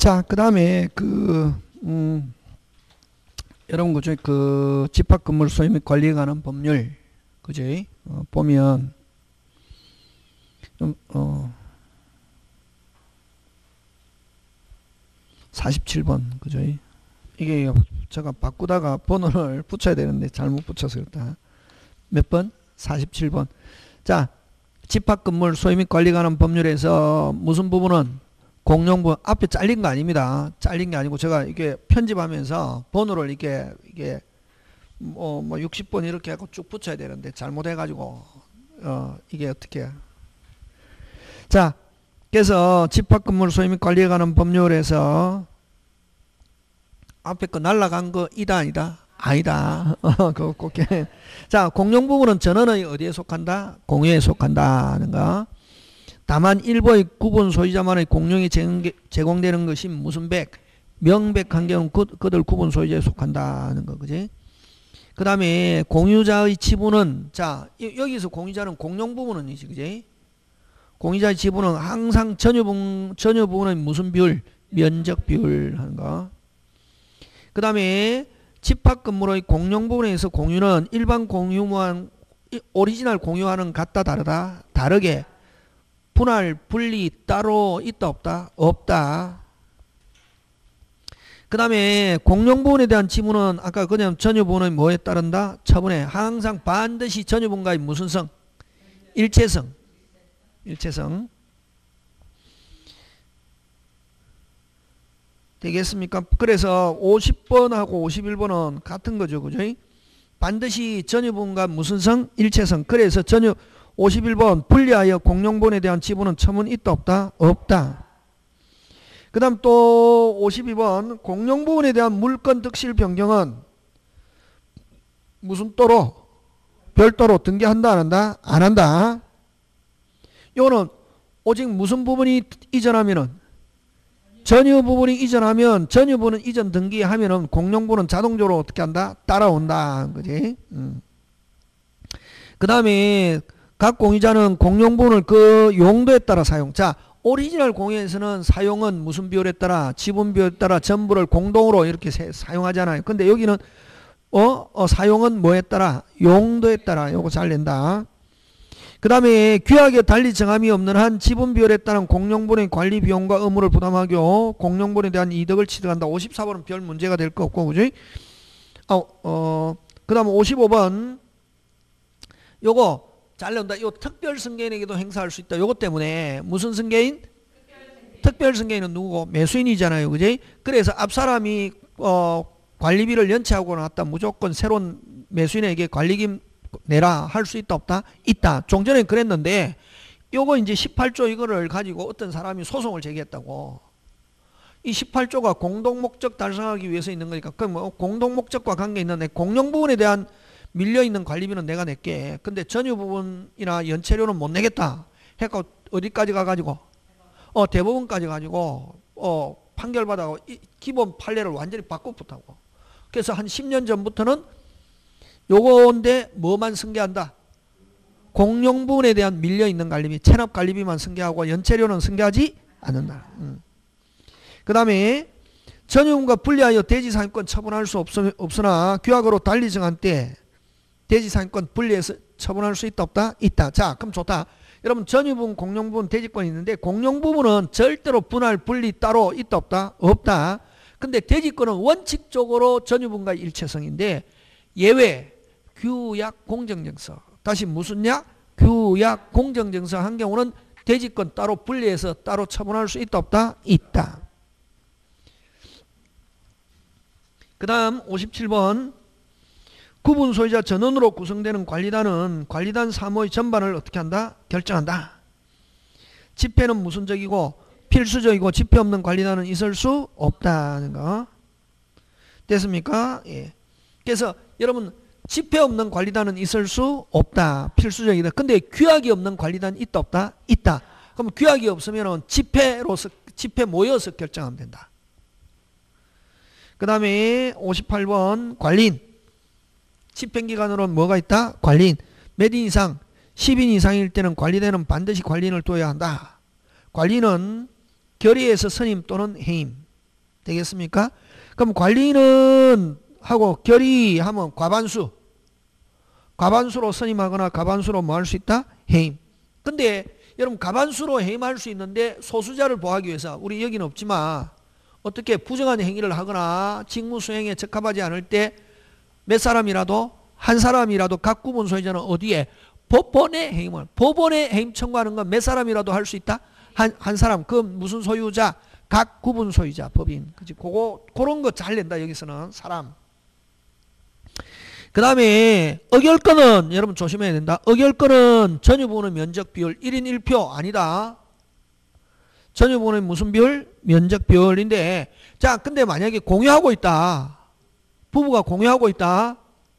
자, 그 다음에 여러분 그죠? 그 집합 건물 소유 및 관리에 관한 법률 그죠? 보면 47번 그죠? 이게 제가 바꾸다가 번호를 붙여야 되는데 잘못 붙여서 그렇다. 몇 번? 47번. 자, 집합 건물 소유 및 관리에 관한 법률에서 무슨 부분은 공용부 앞에 잘린 거 아닙니다. 잘린 게 아니고 제가 이게 편집하면서 번호를 이게 뭐 60번 이렇게 하고 쭉 붙여야 되는데 잘못해가지고 이게 어떻게 자, 그래서 집합 건물 소유 및 관리에 관한 법률에서 앞에 거 날라간 거 이다 아니다? 아니다. 그거 꼭 자, 공용 부분은 전원의 어디에 속한다? 공유에 속한다는 거. 다만 일부의 구분 소유자만의 공용이 제공되는 것이 무슨 명백한 경우는 그들 구분 소유자에 속한다는 거, 그지? 그 다음에 공유자의 지분은, 자, 여기서 공유자는 공용 부분은 이지, 그지? 공유자의 지분은 항상 전유부분의 무슨 비율? 면적 비율 하는 거. 그 다음에 집합 건물의 공용 부분에서 공유는 일반 공유만 오리지널 공유와는 같다 다르다? 다르게 분할, 분리, 따로 있다 없다? 없다. 그 다음에 공용 부분에 대한 지분은 아까 그냥 전유 부분의 뭐에 따른다? 처분에 항상 반드시 전유 부분과의 무슨 성? 일체성. 일체성. 되겠습니까? 그래서 50번하고 51번은 같은 거죠. 그죠? 반드시 전유 부분과 무슨 성? 일체성. 그래서 51번 분리하여 공용본에 대한 지분은 처분 있다 없다? 없다. 그 다음 또 52번 공용본에 대한 물건 득실 변경은 무슨 또로? 별도로 등기한다 안 한다? 안 한다. 이거는 오직 무슨 부분이 이전하면은 전유 부분이 이전하면 전유 부분은 이전 등기하면은 공용본은 자동적으로 어떻게 한다? 따라온다. 그지? 그 다음에 각 공유자는 공용본을 그 용도에 따라 사용. 자, 오리지널 공유에서는 사용은 무슨 비율에 따라? 지분 비율에 따라 전부를 공동으로 이렇게 사용하잖아요. 근데 여기는 사용은 뭐에 따라? 용도에 따라. 요거 잘 낸다. 그 다음에 규약에 달리 정함이 없는 한 지분 비율에 따른 공용본의 관리 비용과 의무를 부담하고 공용본에 대한 이득을 취득한다. 54번은 별 문제가 될 거 없고, 그지? 그 다음 55번 요거 잘 나온다. 요 특별 승계인에게도 행사할 수 있다. 요것 때문에 무슨 승계인? 특별 승계인은 누구고? 매수인이잖아요. 그지? 그래서 앞 사람이 관리비를 연체하고 나왔다. 무조건 새로운 매수인에게 관리금 내라 할 수 있다 없다? 있다. 좀 전에 그랬는데 요거 이제 18조 이거를 가지고 어떤 사람이 소송을 제기했다고. 이 18조가 공동목적 달성하기 위해서 있는 거니까 그럼 뭐 공동목적과 관계 있는 공용 부분에 대한 밀려있는 관리비는 내가 낼게. 근데 전유 부분이나 연체료는 못 내겠다. 해서 어디까지 가가지고 대법원까지 가지고 판결받아고 기본 판례를 완전히 바꿔붙다고. 그래서 한 10년 전부터는 요건데 뭐만 승계한다? 공용 부분에 대한 밀려있는 관리비, 체납 관리비만 승계하고 연체료는 승계하지 않는다. 그 다음에 전유분과 분리하여 대지상권 처분할 수 없으나 규약으로 달리 정한 때 대지상권 분리해서 처분할 수 있다 없다? 있다. 자, 그럼 좋다. 여러분 전유부분, 공용부분, 대지권이 있는데 공용부분은 절대로 분할, 분리 따로 있다 없다? 없다. 근데 대지권은 원칙적으로 전유부분과 일체성인데 예외 규약 공정증서. 다시 무슨 약? 규약 공정증서 한 경우는 대지권 따로 분리해서 따로 처분할 수 있다 없다? 있다. 그 다음 57번 구분 소유자 전원으로 구성되는 관리단은 관리단 사무의 전반을 어떻게 한다? 결정한다. 집회는 무슨 적이고 필수적이고 집회 없는 관리단은 있을 수 없다는 거. 됐습니까? 예. 그래서 여러분 집회 없는 관리단은 있을 수 없다. 필수적이다. 근데 규약이 없는 관리단 있다 없다? 있다. 그럼 규약이 없으면 집회 모여서 결정하면 된다. 그 다음에 58번 관리인. 집행기관으로는 뭐가 있다? 관리인. 몇 인 이상? 10인 이상일 때는 관리대는 반드시 관리인을 둬야 한다. 관리인은 결의에서 선임 또는 해임. 되겠습니까? 그럼 관리인은 하고 결의하면 과반수로 선임하거나 과반수로 뭐 할 수 있다? 해임. 근데 여러분 과반수로 해임할 수 있는데 소수자를 보호하기 위해서 우리 여기는 없지만 어떻게 부정한 행위를 하거나 직무 수행에 적합하지 않을 때 몇 사람이라도 한 사람이라도 각 구분 소유자는 어디에? 법원에 해임을. 법원에 해임 청구하는 건 몇 사람이라도 할 수 있다? 한 사람. 그 무슨 소유자? 각 구분 소유자 법인. 그치? 그런 거 잘 낸다. 여기서는 사람. 그 다음에 의결권은 여러분 조심해야 된다. 의결권은 전유부는 면적 비율 1인 1표 아니다. 전유부는 무슨 비율? 면적 비율인데 자 근데 만약에 공유하고 있다. 부부가 공유하고 있다.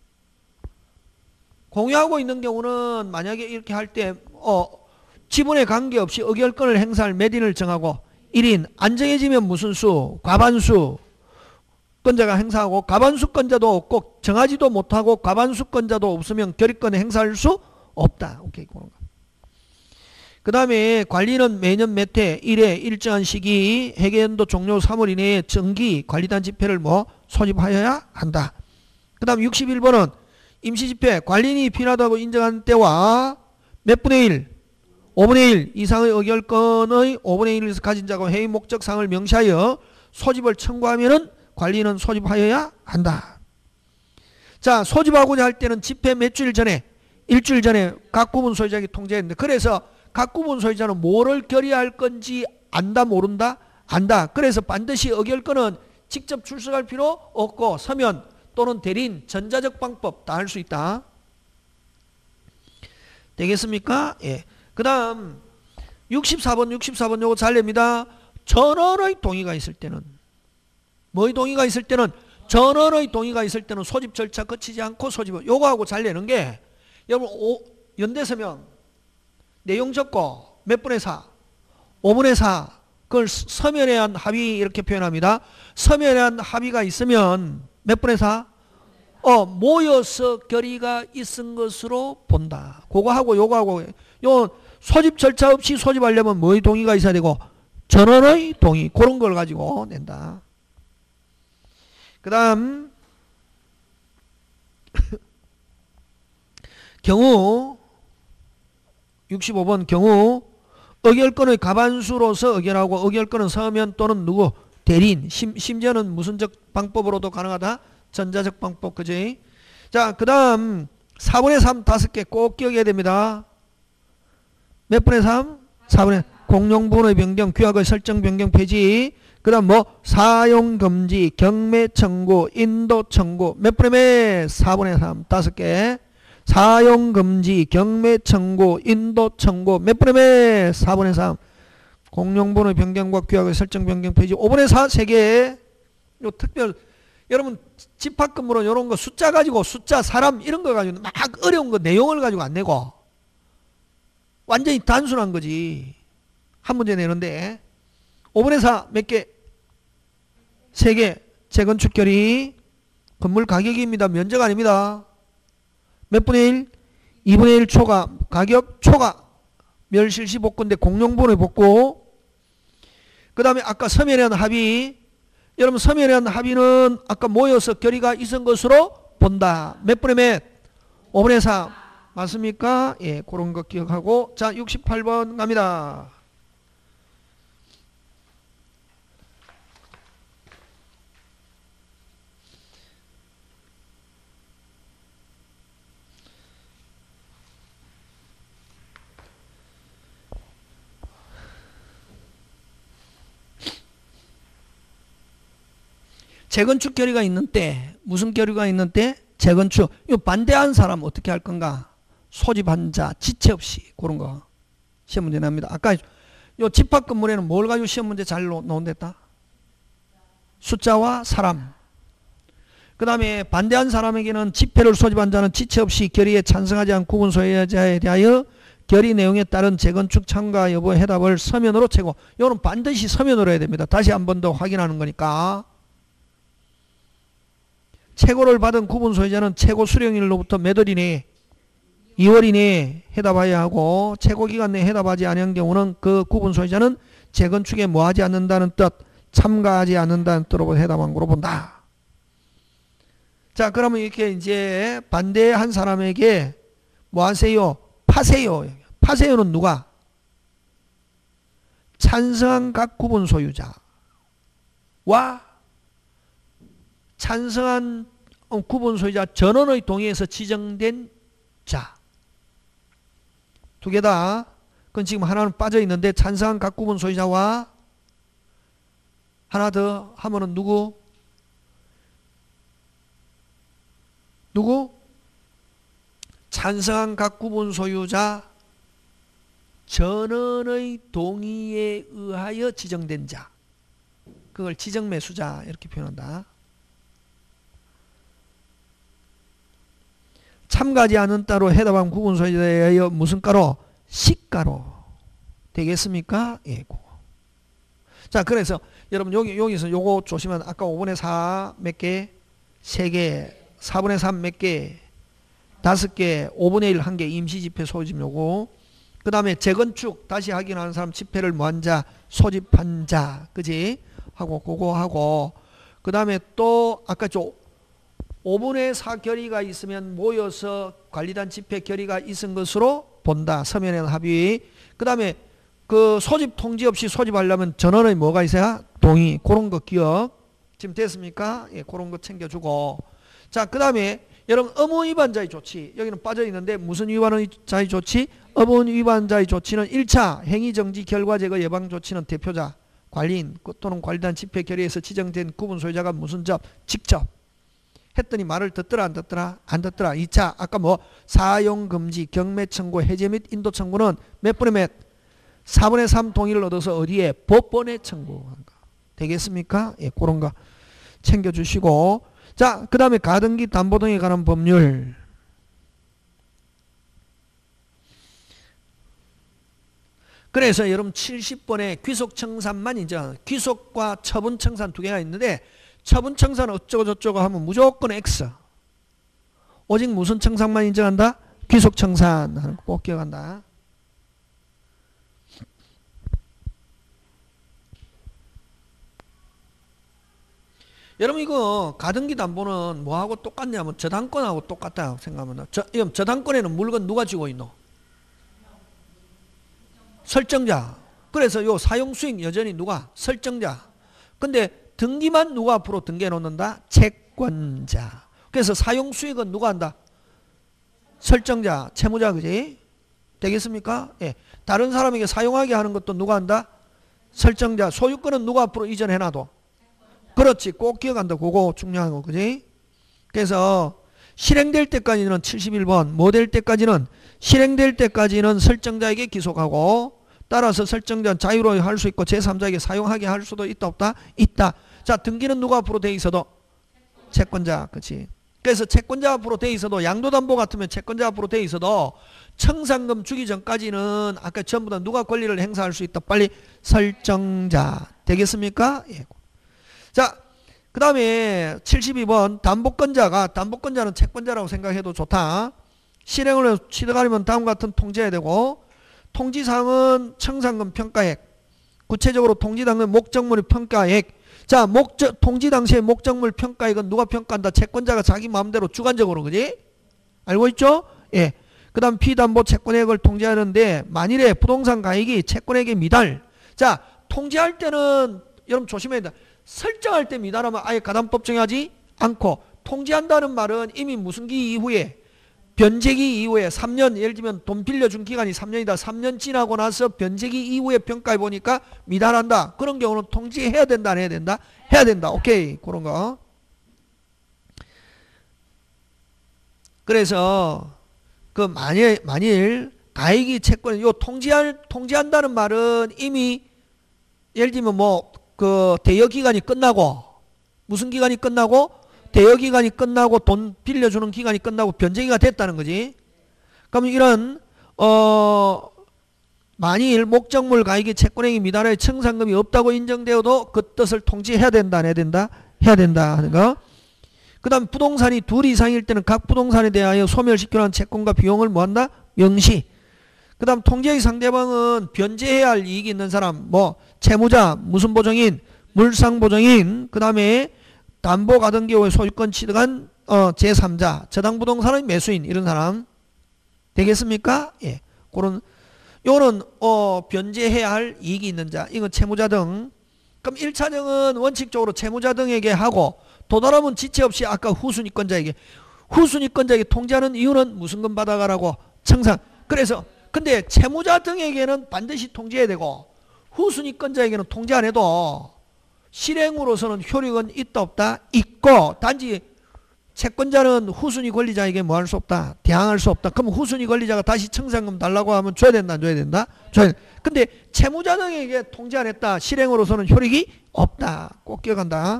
공유하고 있는 경우는 만약에 이렇게 할 때 지분에 관계없이 의결권을 행사할 몇 인을 정하고 1인 안 정해지면 무슨 수? 과반수 권자가 행사하고 과반수권자도 없고 정하지도 못하고 과반수권자도 없으면 결의권을 행사할 수 없다. 오케이. 그런 거. 그 다음에 관리는 매년 몇 회 1회 일정한 시기 회계연도 종료 3월 이내에 정기 관리단 집회를 뭐 소집하여야 한다. 그 다음 61번은 임시집회 관리인이 필요하다고 인정한 때와 몇 분의 1? 5분의 1 이상의 의결권의 5분의 1에서 가진 자가 회의 목적사항을 명시하여 소집을 청구하면은 관리인은 소집하여야 한다. 자, 소집하고자 할 때는 집회 몇 주일 전에? 일주일 전에 각 구분 소유자에게 통지했는데 그래서 각 구분 소유자는 뭐를 결의할 건지 안다 모른다? 안다. 그래서 반드시 의결권은 직접 출석할 필요 없고 서면 또는 대리인 전자적 방법 다 할 수 있다. 되겠습니까? 예. 그 다음 64번 요거 잘 냅니다. 전원의 동의가 있을 때는 뭐의 동의가 있을 때는 전원의 동의가 있을 때는 소집 절차 거치지 않고 소집을 요거하고 잘 내는 게 여러분 연대서명 내용 적고 몇 분의 4 5분의 4 그걸 서면에 한 합의 이렇게 표현합니다. 서면에 한 합의가 있으면 몇 분의 4? 모여서 결의가 있은 것으로 본다. 그거하고 요거하고 요 소집 절차 없이 소집하려면 뭐의 동의가 있어야 되고 전원의 동의 그런 걸 가지고 낸다. 그 다음 경우 65번 경우 의결권의 과반수로서 의결하고 의결권은 서면 또는 누구? 대리인 심지어는 무슨적 방법으로도 가능하다? 전자적 방법 그지? 자, 그 다음 4분의 3 5개 꼭 기억해야 됩니다. 몇 분의 3? 4분의 공용분의 변경 규약의 설정 변경 폐지 그 다음 뭐 사용금지 경매 청구 인도 청구 몇 분의 몇? 4분의 3 5개 사용금지 경매 청구 인도 청구 몇 분의 몇? 4분의 3 공용분의 변경과 규약의 설정 변경 폐지 5분의 4 3개 요 특별 여러분 집합금으로 이런 거 숫자 가지고 숫자 사람 이런 거 가지고 막 어려운 거 내용을 가지고 안 내고 완전히 단순한 거지. 한 문제 내는데 5분의 4 몇 개? 3개 재건축 결의 건물 가격입니다. 면적 아닙니다. 몇 분의 1? 2분의 1 초과 가격 초과 멸실시 복구인데 공용분의 복구 그 다음에 아까 서면에 한 합의 여러분 서면에 한 합의는 아까 모여서 결의가 있은 것으로 본다. 몇 분의 몇? 5분의 4 맞습니까? 예, 그런 거 기억하고 자 68번 갑니다. 재건축 결의가 있는 때 무슨 결의가 있는 때? 재건축. 이 반대한 사람 어떻게 할 건가? 소집한 자 지체 없이 그런 거 시험 문제 납니다. 아까 요 집합 건물에는 뭘 가지고 시험 문제 잘 놓은댔다? 숫자와 사람. 그 다음에 반대한 사람에게는 집회를 소집한 자는 지체 없이 결의에 찬성하지 않은 구분 소유자에 대하여 결의 내용에 따른 재건축 참가 여부 해답을 서면으로 채고 이거는 반드시 서면으로 해야 됩니다. 다시 한 번 더 확인하는 거니까. 최고를 받은 구분 소유자는 최고 수령일로부터 몇 월 이내에 2월 이내에 해답해야 하고 최고 기간 내에 해답하지 않은 경우는 그 구분 소유자는 재건축에 뭐하지 않는다는 뜻 참가하지 않는다는 뜻으로 해당한 거로 본다. 자, 그러면 이렇게 이제 반대한 사람에게 뭐 하세요? 파세요. 파세요는 누가? 찬성한 각 구분 소유자와 찬성한 구분 소유자 전원의 동의에서 지정된 자. 두 개다. 그건 지금 하나는 빠져 있는데 찬성한 각 구분 소유자와 하나 더 하면은 누구? 찬성한 각 구분 소유자 전원의 동의에 의하여 지정된 자. 그걸 지정매수자 이렇게 표현한다. 참가하지 않은 따로 해당한 구분 소유자에 의하여 무슨 가로? 시가로 되겠습니까? 예, 그거. 자, 그래서 여러분 여기서 요거 조심하면 아까 5분의 4 몇 개? 3개, 4분의 3 몇 개? 5개, 5분의 1 1개 임시집회 소집 요거. 그 다음에 재건축 다시 확인하는 사람 집회를 뭐한 자? 소집한 자. 그지? 하고 그거 하고 그 다음에 또 아까 5분의 4 결의가 있으면 모여서 관리단 집회 결의가 있은 것으로 본다. 서면에는 합의. 그 다음에 그 소집 통지 없이 소집하려면 전원의 뭐가 있어야? 동의. 그런 거 기억. 지금 됐습니까? 예, 그런 거 챙겨주고. 자, 그 다음에 여러분 의무위반자의 조치. 여기는 빠져있는데 무슨 위반자의 조치? 의무위반자의 조치는 1차 행위정지 결과 제거 예방 조치는 대표자, 관리인 또는 관리단 집회 결의에서 지정된 구분 소유자가 무슨 점? 직접. 했더니 말을 듣더라 안 듣더라? 안 듣더라. 2차 아까 뭐 사용금지, 경매청구, 해제 및 인도 청구는 몇 분의 몇? 4분의 3 동의를 얻어서 어디에? 법원에 청구한 거. 되겠습니까? 예, 그런 거 챙겨주시고. 자, 그 다음에 가등기 담보 등에 관한 법률. 그래서 여러분 70번에 귀속청산만 인정하는 귀속과 처분청산 두 개가 있는데 처분청산 어쩌고 저쩌고 하면 무조건 X. 오직 무슨 청산만 인정한다? 귀속청산 하는 거 꼭 기억한다. 여러분 이거 가등기 담보는 뭐하고 똑같냐면 저당권하고 똑같다 생각하면 저당권에는 물건 누가 쥐고 있노? 설정자. 그래서 요 사용수익 여전히 누가? 설정자. 근데 등기만 누가 앞으로 등기해 놓는다? 채권자. 그래서 사용수익은 누가 한다? 설정자, 채무자. 그지? 되겠습니까? 예. 다른 사람에게 사용하게 하는 것도 누가 한다? 설정자. 소유권은 누가 앞으로 이전해 놔도? 그렇지. 꼭 기억한다. 그거 중요한 거. 그지? 그래서 실행될 때까지는 71번 뭐 될 때까지는 실행될 때까지는 설정자에게 기속하고 따라서 설정자는 자유로이 할 수 있고 제3자에게 사용하게 할 수도 있다 없다? 있다. 자, 등기는 누가 앞으로 돼 있어도? 채권자. 그렇지. 그래서 채권자 앞으로 돼 있어도 양도담보 같으면 채권자 앞으로 돼 있어도 청산금 주기 전까지는 아까 전부 다 누가 권리를 행사할 수 있다? 빨리 설정자. 되겠습니까? 예. 자, 그 다음에 72번 담보권자는 채권자라고 생각해도 좋다. 실행을 해서 취득하려면 다음과 같은 통지해야 되고 통지사항은 청산금 평가액 구체적으로 통지당의 목적물의 평가액. 자, 통지 당시의 목적물 평가액은 누가 평가한다? 채권자가 자기 마음대로 주관적으로. 그지? 알고 있죠? 예. 그 다음 피담보 채권액을 통지하는데 만일에 부동산 가액이 채권액에 미달. 자, 통지할 때는 여러분 조심해야 된다. 설정할 때 미달하면 아예 가담법 정하지 않고 통지한다는 말은 이미 무슨 기 이후에 변제기 이후에 3년 예를 들면 돈 빌려준 기간이 3년이다. 3년 지나고 나서 변제기 이후에 평가해 보니까 미달한다. 그런 경우는 통지해야 된다 안 해야 된다? 해야 된다. 오케이. 그런 거. 그래서 그 만일 가액이 채권 요 통지한다는 말은 이미 예를 들면 뭐 그 대여 기간이 끝나고 무슨 기간이 끝나고 대여 기간이 끝나고 돈 빌려주는 기간이 끝나고 변제기가 됐다는 거지. 그럼 이런 만일 목적물 가액이 채권액이 미달해 청산금이 없다고 인정되어도 그 뜻을 통지해야 된다 안 해야 된다? 해야 된다 하는 거. 그 다음 부동산이 둘 이상일 때는 각 부동산에 대하여 소멸시키는 채권과 비용을 뭐한다? 명시. 그 다음 통지의 상대방은 변제해야 할 이익이 있는 사람 뭐 채무자 무슨 보증인 물상보증인 그 다음에 담보가등기의 소유권 취득한 제3자 저당부동산의 매수인 이런 사람 되겠습니까? 예. 그런 요는 변제해야 할 이익이 있는 자 이건 채무자 등. 그럼 1차적은 원칙적으로 채무자 등에게 하고 도달하면 지체 없이 아까 후순위권자에게 통지하는 이유는 무슨금 받아가라고 청산. 그래서 근데 채무자 등에게는 반드시 통지해야 되고 후순위권자에게는 통지 안 해도 실행으로서는 효력은 있다 없다? 있고 단지 채권자는 후순위 권리자에게 뭐 할 수 없다? 대항할 수 없다. 그럼 후순위 권리자가 다시 청산금 달라고 하면 줘야 된다 안 줘야 된다? 줘야 된다. 근데 채무자 등에게 통지 안 했다. 실행으로서는 효력이 없다. 꼭 기억한다.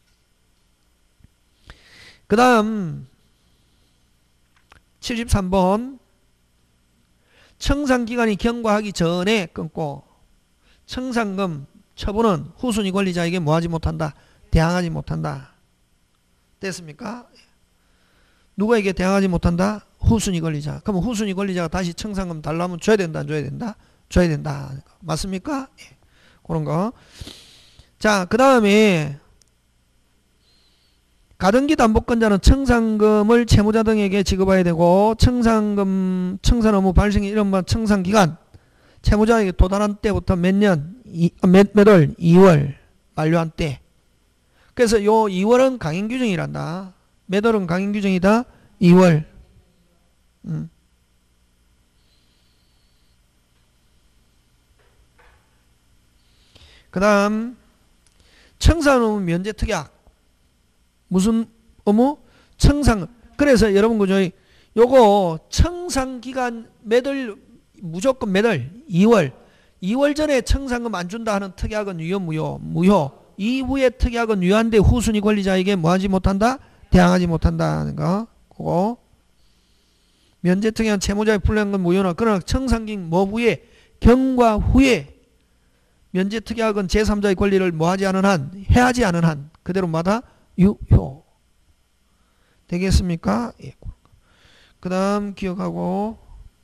그 다음 73번 청산기간이 경과하기 전에 끊고 청산금 처분은 후순위 권리자에게 뭐하지 못한다? 대항하지 못한다. 됐습니까? 누구에게 대항하지 못한다? 후순위 권리자. 그럼 후순위 권리자가 다시 청산금 달라면 줘야 된다 안 줘야 된다? 줘야 된다. 맞습니까? 예. 그런 거. 자, 그 다음에 가등기 담보권자는 청산금을 채무자 등에게 지급해야 되고 청산 업무 발생이 이른바 청산기간 채무자에게 도달한 때부터 몇 월? 2월 만료한 때. 그래서 요 2월은 강행규정이란다. 몇 월은 강행규정이다? 2월. 그 다음 청산 업무 면제 특약. 무슨 업무? 청산. 그래서 여러분 그죠? 요거 청산기간 몇 월 무조건 몇 월? 2월. 2월 전에 청산금 안 준다 하는 특약은 유효 무효? 무효. 이후에 특약은 유효한데 후순위 권리자에게 뭐하지 못한다? 대항하지 못한다는 거. 그거. 면제 특약은 채무자의 불량금 무효나 그러나 청산기간 뭐 후에? 경과 후에 면제 특약은 제3자의 권리를 뭐하지 않은 한? 해하지 않은 한. 그대로 마다 유효. 되겠습니까? 예. 그 다음 기억하고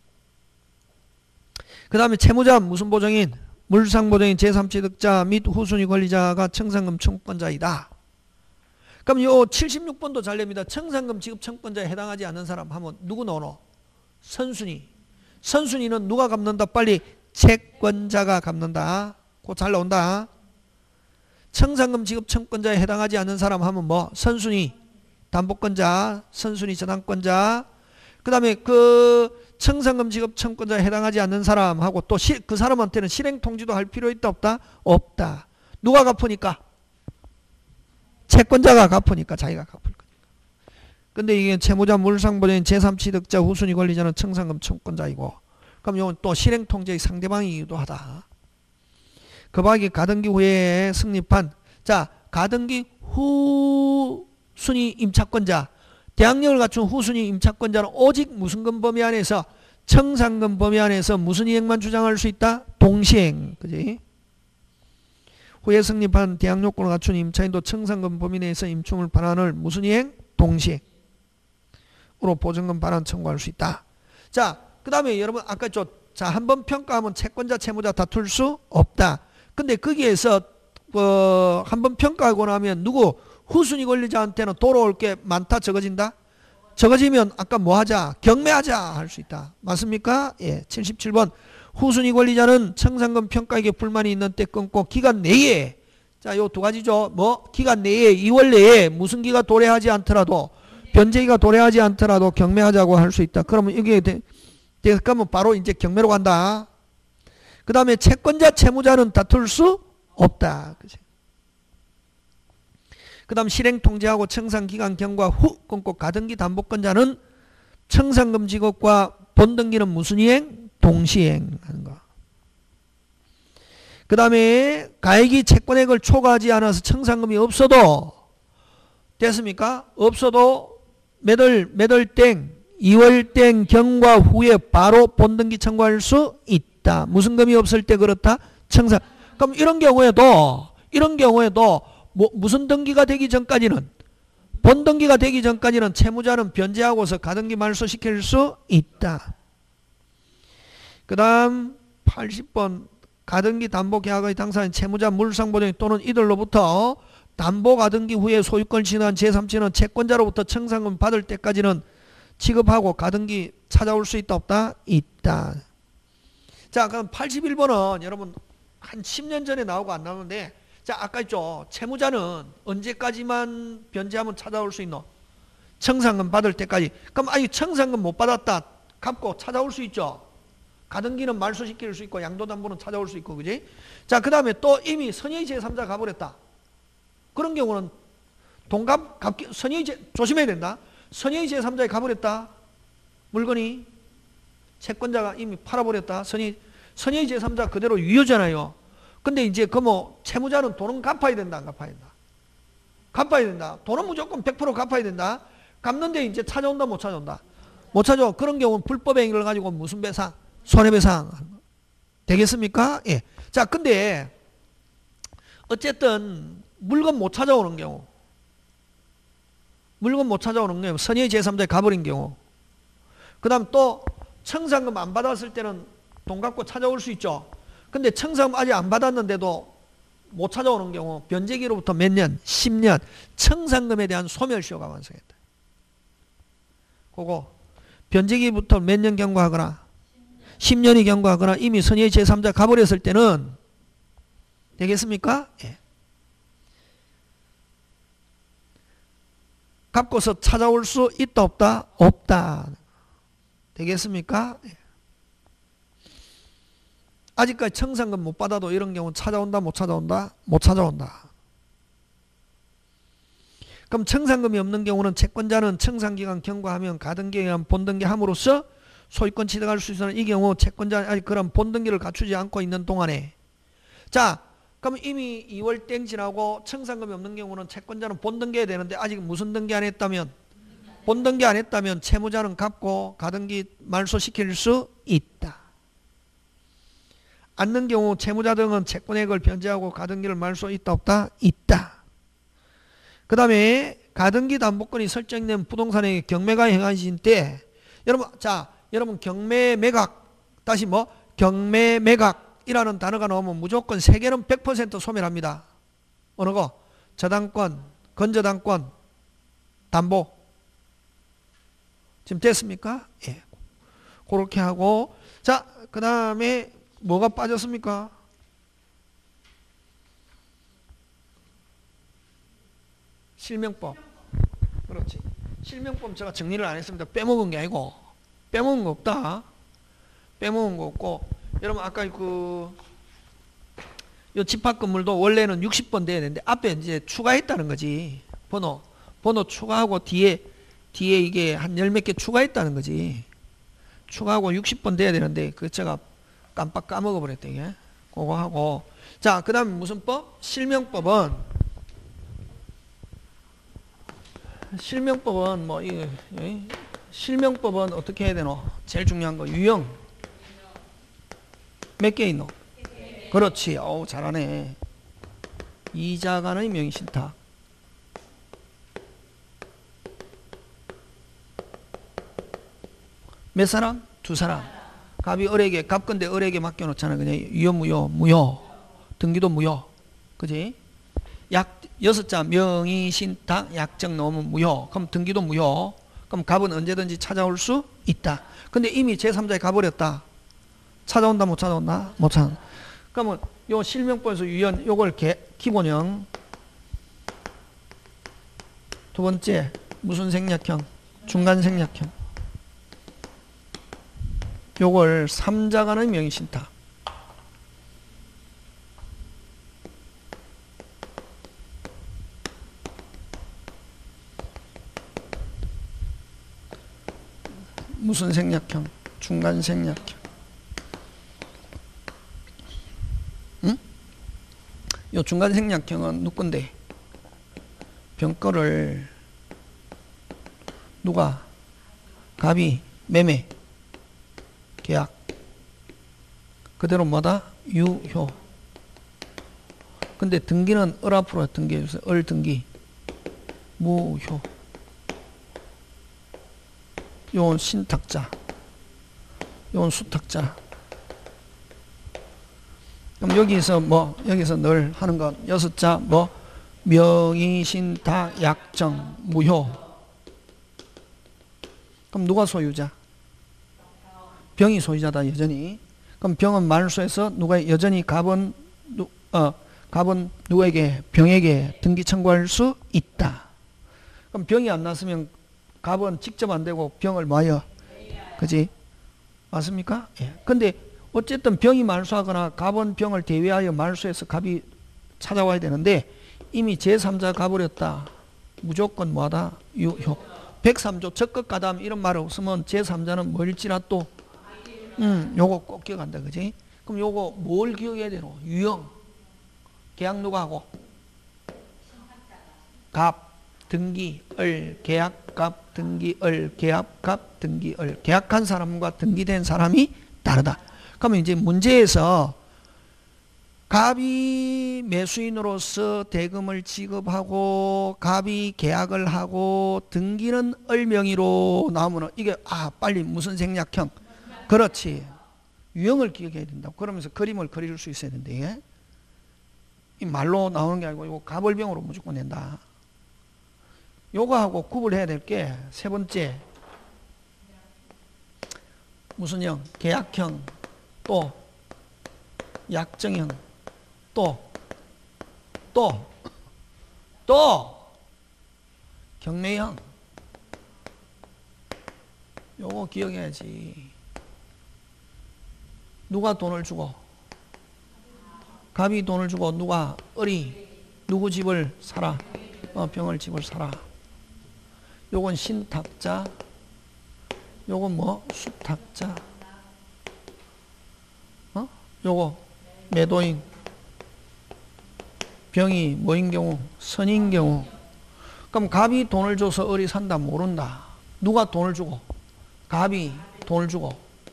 그 다음에 채무자 무슨 보정인? 물상보정인 제3취득자 및 후순위 권리자가 청산금 청구권자이다. 그럼 요 76번도 잘 됩니다. 청산금 지급 청구권자에 해당하지 않는 사람 하면 누구 넣어? 선순위. 선순위는 누가 갚는다? 빨리 채권자가 갚는다. 그거 잘 나온다. 청산금 지급 청구권자에 해당하지 않는 사람 하면 뭐? 선순위 담보권자, 선순위 저당권자. 그 다음에 그 청산금 지급 청구권자에 해당하지 않는 사람하고 또 그 사람한테는 실행 통지도 할 필요 있다 없다? 없다. 누가 갚으니까? 채권자가 갚으니까 자기가 갚을 거니까. 근데 이게 채무자 물상보정인 제3취득자 후순위 권리자는 청산금 청구권자이고 그럼 이건 또 실행 통지의 상대방이기도 하다. 그 밖에 가등기 후에 승립한 자 가등기 후순위 임차권자 대항력을 갖춘 후순위 임차권자는 오직 무슨 금 범위 안에서 청산금 범위 안에서 무슨 이행만 주장할 수 있다? 동시행. 그지? 후에 승립한 대항요건을 갖춘 임차인도 청산금 범위 내에서 임충을 반환을 무슨 이행? 동시행으로 보증금 반환 청구할 수 있다. 자, 그 다음에 여러분 아까 자, 한번 평가하면 채권자 채무자 다툴 수 없다. 근데 거기에서 한번 평가하고 나면 누구? 후순위 권리자한테는 돌아올 게 많다 적어진다? 적어지면 아까 뭐 하자? 경매하자 할 수 있다. 맞습니까? 예. 77번 후순위 권리자는 청산금 평가에게 불만이 있는 때 끊고 기간 내에 자, 요 두 가지죠. 뭐? 기간 내에 2월 내에 무슨 기가 도래하지 않더라도 변제기가 도래하지 않더라도 경매하자고 할 수 있다. 그러면 이게 그러면 바로 이제 경매로 간다. 그 다음에 채권자 채무자는 다툴 수 없다. 그치? 그 다음 실행 통지하고 청산기간 경과 후 끊고 가등기 담보권자는 청산금 지급과 본등기는 무슨 이행? 동시행 하는 거. 그 다음에 가액이 채권액을 초과하지 않아서 청산금이 없어도 됐습니까? 없어도 몇월 땡 2월 땡 경과 후에 바로 본등기 청구할 수 있다. 무슨 금이 없을 때 그렇다? 청산. 그럼 이런 경우에도 뭐 무슨 등기가 되기 전까지는 본등기가 되기 전까지는 채무자는 변제하고서 가등기 말소시킬 수 있다. 그 다음 80번 가등기 담보 계약의 당사인 채무자 물상보증 또는 이들로부터 담보 가등기 후에 소유권 지난 제3자는 채권자로부터 청산금 받을 때까지는 지급하고 가등기 찾아올 수 있다 없다? 있다. 자, 그럼 81번은 여러분 한 10년 전에 나오고 안 나오는데, 자, 아까 있죠. 채무자는 언제까지만 변제하면 찾아올 수 있노? 청산금 받을 때까지. 그럼 아니 청산금 못 받았다 갚고 찾아올 수 있죠. 가등기는 말소시킬 수 있고 양도담보는 찾아올 수 있고, 그지? 자, 그 다음에 또 이미 선의의 제3자 가버렸다. 그런 경우는 조심해야 된다. 선의의 제3자에 가버렸다. 물건이 채권자가 이미 팔아버렸다. 선의의 제3자 그대로 유효잖아요. 근데 이제 그 뭐 채무자는 돈은 갚아야 된다, 안 갚아야 된다? 갚아야 된다. 돈은 무조건 100% 갚아야 된다. 갚는데 이제 찾아온다, 못 찾아온다? 못 찾아오. 그런 경우는 불법 행위를 가지고 무슨 배상? 손해배상 되겠습니까? 예. 자, 근데 어쨌든 물건 못 찾아오는 경우, 선의의 제3자에 가버린 경우, 그 다음 또 청산금 안 받았을 때는 돈 갖고 찾아올 수 있죠. 근데 청산금 아직 안 받았는데도 못 찾아오는 경우, 변제기로부터 몇 년? 10년. 청산금에 대한 소멸시효가 완성했다. 그거 변제기부터 몇 년 경과하거나 10년이 경과하거나 이미 선의의 제3자 가버렸을 때는 되겠습니까? 예. 갚고서 찾아올 수 있다 없다? 없다. 되겠습니까? 예. 아직까지 청산금 못 받아도 이런 경우는 찾아온다 못 찾아온다? 못 찾아온다. 그럼 청산금이 없는 경우는 채권자는 청산기간 경과하면 가등기에 의한 본등기 함으로써 소유권 취득할 수 있으나 이 경우 채권자는 아직 그런 본등기를 갖추지 않고 있는 동안에, 자, 그럼 이미 2월 땡 지나고 청산금이 없는 경우는 채권자는 본등기해야 되는데 아직 무슨 등기 안 했다면? 본등기 안 했다면 채무자는 갚고 가등기 말소시킬 수 있다. 않는 경우 채무자 등은 채권액을 변제하고 가등기를 말소 있다 없다? 있다. 그 다음에 가등기 담보권이 설정된 부동산의 경매가 행하신 때, 여러분 경매 매각, 다시 뭐 경매 매각이라는 단어가 나오면 무조건 세 개는 100% 소멸합니다. 어느 거? 저당권, 건저당권, 담보. 지금 됐습니까? 예. 그렇게 하고, 자, 그 다음에 뭐가 빠졌습니까? 실명법. 그렇지. 실명법 제가 정리를 안 했습니다. 빼먹은 게 아니고, 빼먹은 거 없다. 빼먹은 거 없고, 여러분 아까 요 집합 건물도 원래는 60번 돼야 되는데 앞에 이제 추가했다는 거지. 번호 추가하고 뒤에 이게 한 열 몇 개 추가했다는 거지. 추가하고 60번 돼야 되는데 그 제가 깜빡 까먹어 버렸다 이게. 그거 하고, 자, 그 다음에 무슨 법? 실명법은 뭐 실명법은 어떻게 해야 되노? 제일 중요한 거 유형 몇 개 있노? 그렇지. 어우 잘하네. 이자 간의 명의신탁. 몇 사람? 두 사람. 갑이 을에게, 갑건데 을에게 맡겨놓잖아. 그냥 유효 무효. 등기도 무효. 그지? 약 6자 명의신탁 약정 넣으면 무효. 그럼 등기도 무효. 그럼 갑은 언제든지 찾아올 수 있다. 근데 이미 제3자에 가버렸다. 찾아온다 못 찾아온다? 못 찾아온다. 그러면 요 실명법에서 유연 요걸 기본형. 두 번째 무슨 생략형? 중간 생략형. 요걸 3자 간의 명의신탁. 무슨 생략형? 중간 생략형. 응? 요 중간 생략형은 누군데? 병거를 누가? 갑이 매매 계약 그대로 뭐다? 유효. 근데 등기는 을 앞으로 등기해 주세요. 을 등기 무효. 요건 신탁자, 요건 수탁자. 그 그럼 여기서 뭐 여기서 늘 하는 건 여섯 자 뭐 명의신탁 약정 무효. 그럼 누가 소유자? 병이 소유자다 여전히. 그럼 병은 말소해서 누가 여전히 갑은 누구에게? 병에게 등기 청구할 수 있다. 그럼 병이 안 났으면 갑은 직접 안 되고 병을 뭐하여? 그지? 맞습니까? 예. 근데 어쨌든 병이 말소하거나 갑은 병을 대위하여 말소해서 갑이 찾아와야 되는데 이미 제3자 가버렸다. 무조건 뭐하다? 유효. 103조 적극가담 이런 말 없으면 제3자는 뭘지라도 요거 꼭 기억한다. 그지? 그럼 요거 뭘 기억해야 되노? 유형. 계약 누가 하고? 갑, 등기, 을, 계약, 갑, 등기, 을, 계약, 갑, 등기, 을. 계약한 사람과 등기된 사람이 다르다. 그러면 이제 문제에서 갑이 매수인으로서 대금을 지급하고 갑이 계약을 하고 등기는 을 명의로 나오면 이게 빨리 무슨 생략형? 그렇지. 유형을 기억해야 된다고. 그러면서 그림을 그릴 수 있어야 된대. 이 말로 나오는 게 아니고 이거 갑을병으로 무조건 낸다. 요거하고 구분해야 될 게 세 번째 무슨 형? 계약형 또 약정형 또 경매형. 요거 기억해야지. 누가 돈을 주고? 갑이 돈을 주고 누가? 을이 누구 집을 사라? 병을 집을 사라. 요건 신탁자, 요건 뭐? 수탁자. 요거 매도인. 병이 뭐인 경우? 선인 경우. 그럼 갑이 돈을 줘서 을이 산다? 모른다. 누가 돈을 주고? 갑이 돈을 주고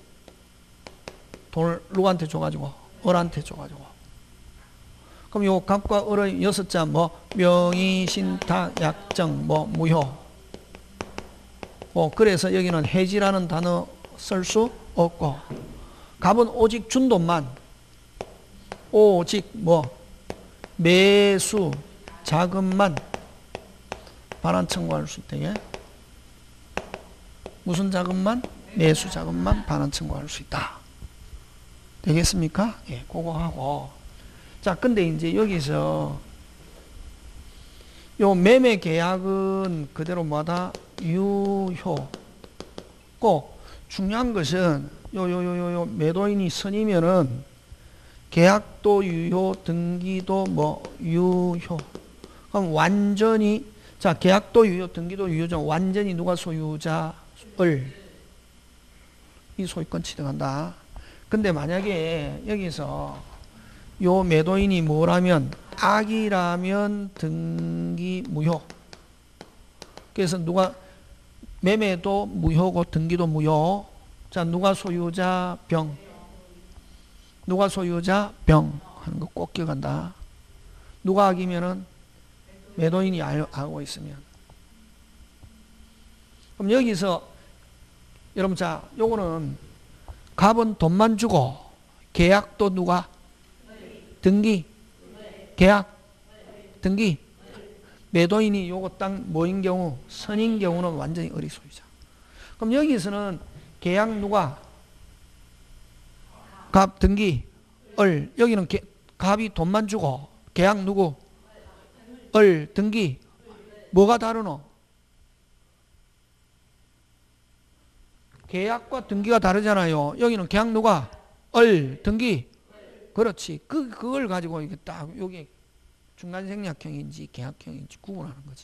돈을 누구한테 줘가지고? 을한테 줘가지고. 그럼 요 갑과 을의 여섯 자 뭐 명의, 신탁, 약정, 뭐 무효. 그래서 여기는 해지라는 단어 쓸 수 없고 갑은 오직 준 돈만 오직 뭐 매수 자금만 반환 청구할 수 있다. 무슨 자금만? 매수 자금만 반환 청구할 수 있다. 되겠습니까? 예, 그거 하고. 자, 근데 이제 여기서 요 매매 계약은 그대로 뭐다? 유효. 꼭 중요한 것은 요 매도인이 선이면은 계약도 유효, 등기도 뭐 유효. 그럼 완전히 자, 계약도 유효, 등기도 유효죠. 완전히 누가 소유자? 을. 이 소유권 취득한다. 근데 만약에 여기서 요 매도인이 뭐라면 악이라면 등기 무효. 그래서 누가 매매도 무효고 등기도 무효. 자, 누가 소유자? 병. 누가 소유자? 병. 하는 거 꼭 기억한다. 누가 악이면은 매도인이 알고 있으면. 그럼 여기서 여러분 자, 요거는 갑은 돈만 주고 계약도 누가? 등기. 계약. 등기. 매도인이 요거 땅 뭐인 경우? 선인 경우는 완전히 을이 소유자. 그럼 여기서는 계약 누가? 갑, 등기, 을. 여기는 갑이 돈만 주고 계약 누구? 을, 등기. 뭐가 다르노? 계약과 등기가 다르잖아요. 여기는 계약 누가? 을, 등기. 그렇지. 그걸 가지고 이게 딱 여기 중간 생략형인지 계약형인지 구분하는 거지.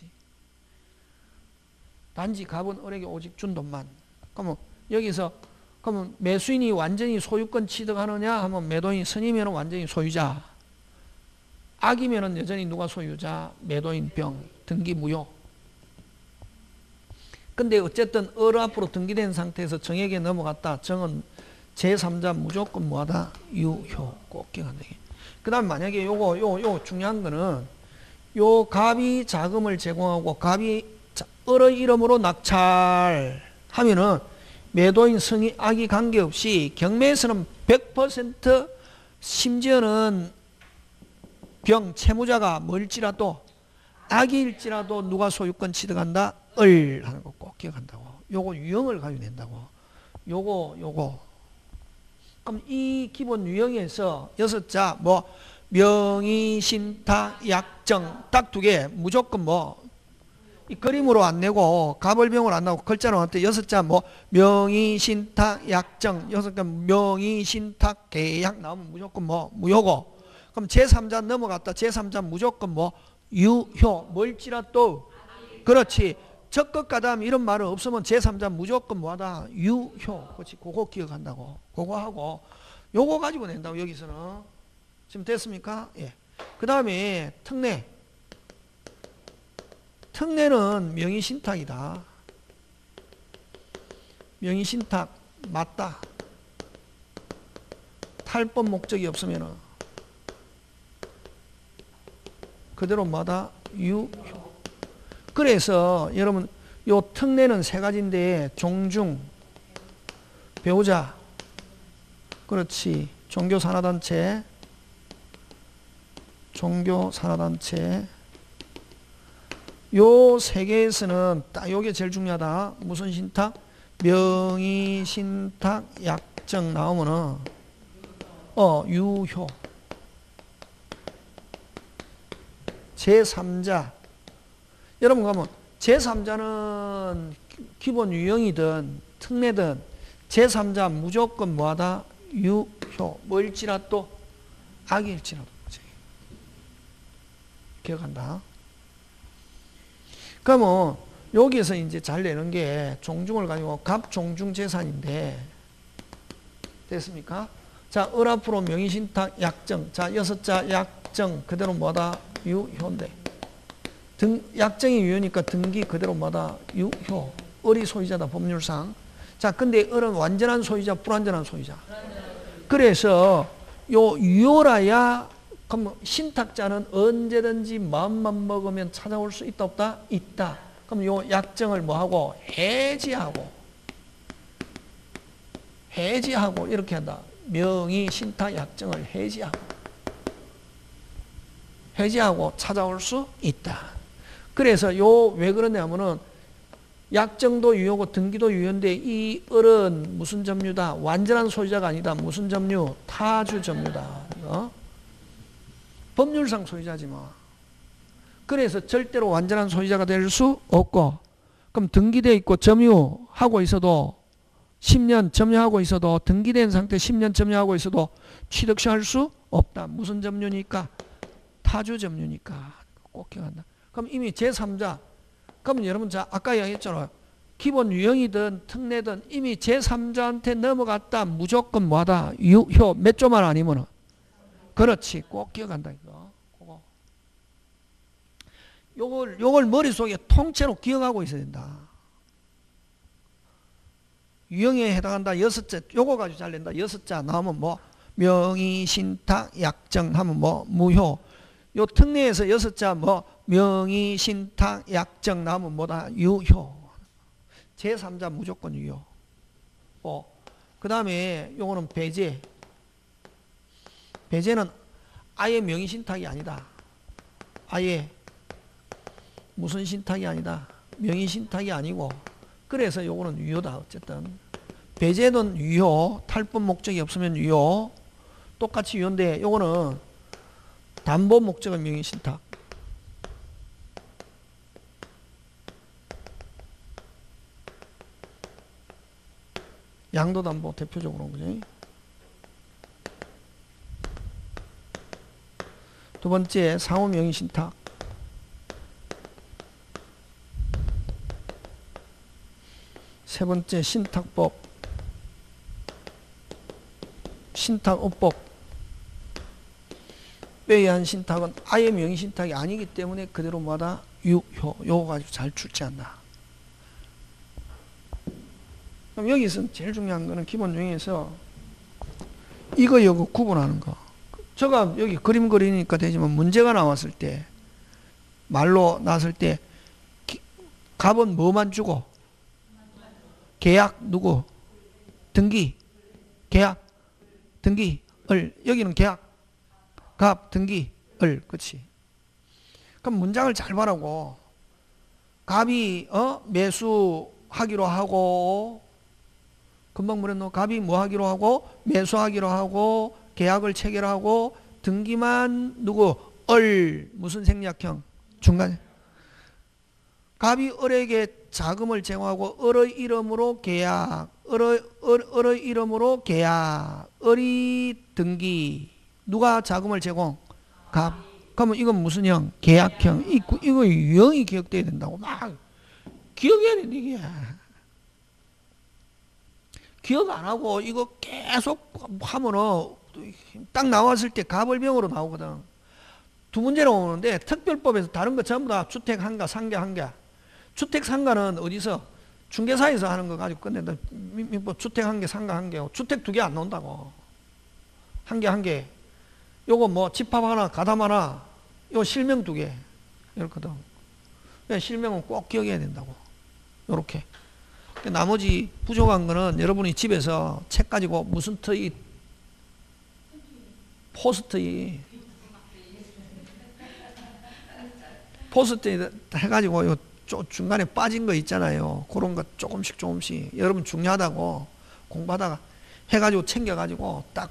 단지 갑은 을에게 오직 준 돈만. 그러면 여기서 그러면 매수인이 완전히 소유권 취득하느냐 하면 매도인이 선이면 완전히 소유자. 악이면 여전히 누가 소유자? 매도인 병. 등기 무효. 근데 어쨌든 을 앞으로 등기된 상태에서 정에게 넘어갔다. 정은 제3자 무조건 뭐하다? 유효. 꼭 기억한다. 그 다음 만약에 요 중요한 거는 요 갑이 자금을 제공하고 갑이 을의 이름으로 낙찰하면은 매도인 성이 악이 관계없이 경매에서는 100% 심지어는 병 채무자가 뭘지라도 악일지라도 누가 소유권 취득한다? 을 하는 거 꼭 기억한다고. 요거 유형을 가지고 낸다고. 요거. 그럼 이 기본 유형에서 6자 뭐 명의, 신탁, 약정 딱 2개 무조건 뭐 이 그림으로 안 내고 가벌병으로 안 나오고 글자로 나왔대. 6자 뭐 명의, 신탁, 약정 6개 명의, 신탁, 계약 나오면 무조건 뭐 무효고. 그럼 제3자 넘어갔다. 제3자 무조건 뭐 유효 뭘지라도. 그렇지. 적극가담 이런 말은 없으면 제3자 무조건 뭐하다? 유효. 그렇지. 그거 기억한다고. 그거 하고 요거 가지고 낸다고. 여기서는 지금 됐습니까? 예. 그 다음에 특례. 특례는 명의신탁이다. 명의신탁 맞다. 탈법 목적이 없으면 그대로 뭐다? 유효. 그래서 여러분 요 특례는 3가지인데 종중, 배우자, 그렇지, 종교산하단체, 요 3개에서는 딱 요게 제일 중요하다. 무슨 신탁? 명의, 신탁, 약정 나오면은 유효. 제3자. 여러분 그러면 제3자는 기본 유형이든 특례든 제3자 무조건 뭐하다? 유효. 뭘지라도 악일지라도. 기억한다. 그러면 여기에서 이제 잘 내는 게 종중을 가지고 갑종중 재산인데 됐습니까? 자, 을 앞으로 명의신탁 약정. 자, 6자 약정 그대로 뭐다? 유효인데. 약정이 유효니까 등기 그대로 뭐다? 유효. 을이 소유자다 법률상. 자, 근데 을은 완전한 소유자, 불완전한 소유자. 그래서 요 유효라야 그럼 신탁자는 언제든지 마음만 먹으면 찾아올 수 있다 없다? 있다. 그럼 요 약정을 뭐하고? 해지하고 이렇게 한다. 명의 신탁 약정을 해지하고 찾아올 수 있다. 그래서 요 왜 그러냐면은 약정도 유효고 등기도 유효인데 이 을은 무슨 점유다? 완전한 소유자가 아니다. 무슨 점유? 타주 점유다. 법률상 소유자지 뭐. 그래서 절대로 완전한 소유자가 될 수 없고, 그럼 등기되어 있고 점유하고 있어도 10년 점유하고 있어도 등기된 상태 10년 점유하고 있어도 취득시할 수 없다. 무슨 점유니까? 타주 점유니까. 꼭 기억한다. 그럼 이미 제3자. 그럼 여러분 자 아까 이야기했잖아요. 기본 유형이든 특례든 이미 제3자한테 넘어갔다. 무조건 뭐하다? 유효. 몇 조만 아니면은. 그렇지. 꼭 기억한다 이거. 그거. 요걸 머릿속에 통째로 기억하고 있어야 된다. 유형에 해당한다. 6자. 요거 가지고 잘 낸다. 6자 나오면 뭐 명의, 신탁, 약정 하면 뭐 무효. 요 특례에서 6자 뭐 명의, 신탁, 약정 나오면 뭐다? 유효. 제3자 무조건 유효. 그 다음에 요거는 배제. 배제는 아예 명의 신탁이 아니다. 아예 무슨 신탁이 아니다. 명의 신탁이 아니고. 그래서 요거는 유효다. 어쨌든 배제는 유효. 탈법 목적이 없으면 유효. 똑같이 유효인데 요거는 담보 목적은 명의 신탁. 양도담보 대표적으로 그지? 두 번째 상호 명의 신탁. 세 번째 신탁법. 신탁업법. 빼야 한 신탁은 아예 명의 신탁이 아니기 때문에 그대로 뭐다? 유효. 요거 가지고 잘 출제한다. 그럼 여기서 제일 중요한 거는 기본 유형에서 이거 요거 구분하는 거. 제가 여기 그림 그리니까 되지만 문제가 나왔을 때 말로 나왔을 때 갑은 뭐만 주고? 계약 누구? 등기. 계약 등기 을. 여기는 계약, 갑, 등기, 을. 그치. 그럼 문장을 잘 보라고. 갑이 매수하기로 하고, 금방 뭐랬노? 갑이 뭐 하기로 하고 매수하기로 하고 계약을 체결하고 등기만 누구? 을. 무슨 생략형? 중간에. 갑이 을에게 자금을 제공하고 을의 이름으로 계약, 을의 이름으로 계약, 을이 등기. 누가 자금을 제공? 갑. 그러면 이건 무슨 형? 계약형. 이거 영이 기억돼야 된다고. 막 기억해야 된다 이게. 기억 안 하고 이거 계속 하면은 딱 나왔을 때 갑을병으로 나오거든. 두 문제로 오는데 특별법에서 다른 거 전부 다 주택 한가, 상가 한가. 주택 상가는 어디서? 중개사에서 하는 거 가지고 끝낸다. 뭐 주택 한 개, 상가 한 개. 주택 두 개 안 나온다고. 한 개, 한 개. 요거 뭐 집합 하나, 가담 하나. 요 실명 두 개. 이렇거든. 실명은 꼭 기억해야 된다고. 요렇게. 나머지 부족한 거는 여러분이 집에서 책 가지고 무슨 트잇, 포스트잇, 포스트잇 해가지고 요 중간에 빠진 거 있잖아요. 그런 거 조금씩 조금씩 여러분 중요하다고 공부하다가 해가지고 챙겨가지고 딱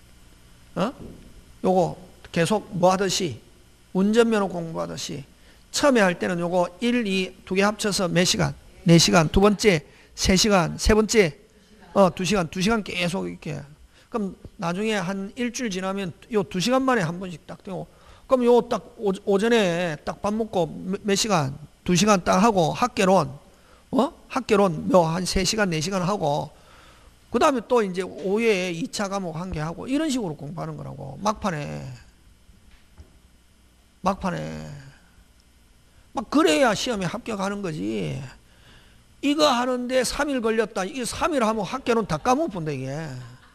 요거 계속 뭐 하듯이 운전면허 공부하듯이 처음에 할 때는 요거 1, 2 두 개 합쳐서 몇 시간? 4시간. 두 번째 3시간. 세 번째 2시간. 2시간 계속 이렇게. 그럼 나중에 한 일주일 지나면 요 2시간 만에 한 번씩 딱 되고, 그럼 요 딱 오전에 딱 밥 먹고 몇 시간? 2시간 딱 하고 학개론 학개론 뭐 한 3시간 4시간 하고, 그 다음에 또 이제 오후에 2차 과목 한 개 하고 이런 식으로 공부하는 거라고. 막판에 막 그래야 시험에 합격하는 거지. 이거 하는데 3일 걸렸다. 이게 3일 하면 학개론 다 까먹는다 이게.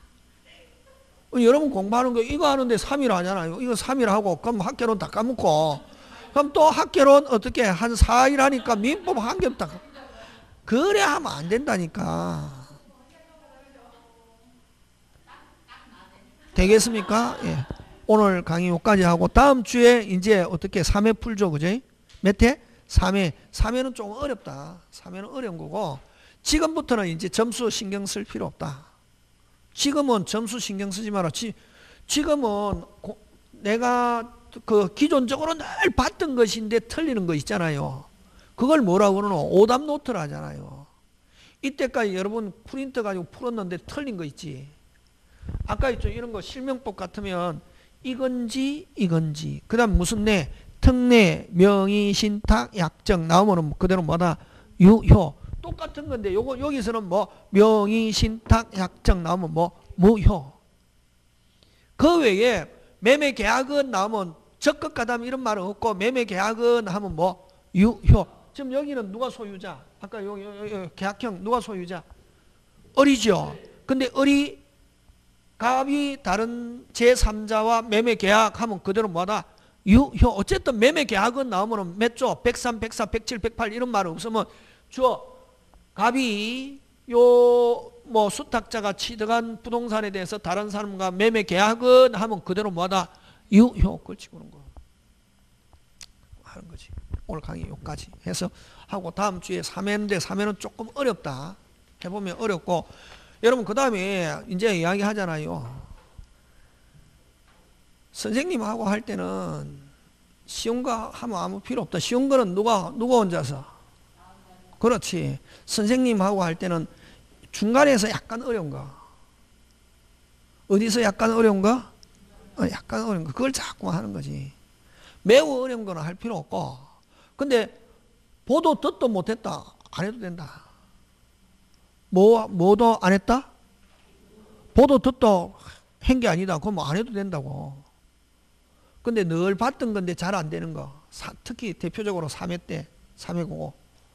여러분 공부하는 거 이거 하는데 3일 하잖아요. 이거 3일 하고 그럼 학개론 다 까먹고, 그럼 또 학개론 어떻게 한 4일 하니까 민법 한 개 딱. 그래 하면 안 된다니까. 되겠습니까? 예. 오늘 강의 여기까지 하고 다음 주에 이제 어떻게 3회 풀죠, 그지? 몇 회? 3회. 3회는 좀 어렵다. 3회는 어려운 거고, 지금부터는 이제 점수 신경 쓸 필요 없다. 지금은 점수 신경 쓰지 마라. 지금은 내가 그 기존적으로 늘 봤던 것인데 틀리는 거 있잖아요. 그걸 뭐라고 그러노? 오답 노트를 하잖아요. 이때까지 여러분 프린터 가지고 풀었는데 틀린 거 있지. 아까 있죠. 이런 거 실명법 같으면 이건지 그 다음 무슨 내, 특내, 명의, 신탁, 약정 나오면은 그대로 뭐다? 유효. 똑같은 건데 요거 여기서는 뭐 명의, 신탁, 약정 나오면 뭐 무효. 그 외에 매매 계약은 나오면 적극 가담 이런 말은 없고, 매매 계약은 하면 뭐 유효. 지금 여기는 누가 소유자? 아까 요 계약형 누가 소유자? 을이죠. 근데 을이 갑이 다른 제3자와 매매 계약하면 그대로 뭐다? 유효. 어쨌든 매매 계약은 나오면 몇 조? 103, 104, 107, 108 이런 말 없으면 갑이 요 뭐 수탁자가 취득한 부동산에 대해서 다른 사람과 매매 계약은 하면 그대로 뭐다? 유효. 그렇지 그런 거 하는 거지. 오늘 강의 여기까지 해서 하고 다음 주에 3회인데 3회는 조금 어렵다. 해보면 어렵고, 여러분 그 다음에 이제 이야기 하잖아요. 선생님하고 할 때는 쉬운 거 하면 아무 필요 없다. 쉬운 거는 누가 혼자서. 그렇지. 선생님하고 할 때는 중간에서 약간 어려운 거. 어디서 약간 어려운 거? 약간 어려운 거. 그걸 자꾸 하는 거지. 매우 어려운 거는 할 필요 없고. 근데 보도 듣도 못했다. 안 해도 된다. 뭐도 안 했다? 보도 듣도 한 게 아니다. 그럼 안 해도 된다고. 근데 늘 봤던 건데 잘 안 되는 거. 특히 대표적으로 3회 때, 3회 고고.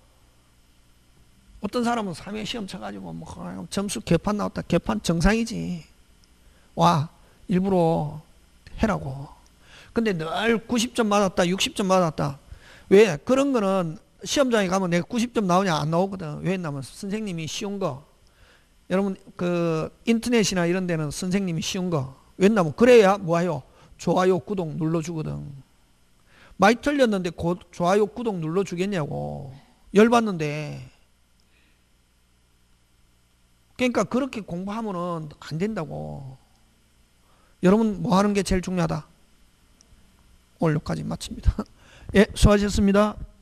어떤 사람은 3회 시험 쳐가지고 뭐 점수 개판 나왔다. 개판 정상이지. 와, 일부러 해라고. 근데 늘 90점 맞았다, 60점 맞았다. 왜? 그런 거는 시험장에 가면 내가 90점 나오냐 안 나오거든. 왜 했냐면 선생님이 쉬운 거. 여러분 그 인터넷이나 이런 데는 선생님이 쉬운 거 왜냐면 그래야 뭐예요? 좋아요, 구독 눌러주거든. 많이 틀렸는데 좋아요, 구독 눌러주겠냐고. 열받는데. 그러니까 그렇게 공부하면은 안 된다고. 여러분 뭐 하는 게 제일 중요하다? 오늘 여기까지 마칩니다. 예, 수고하셨습니다.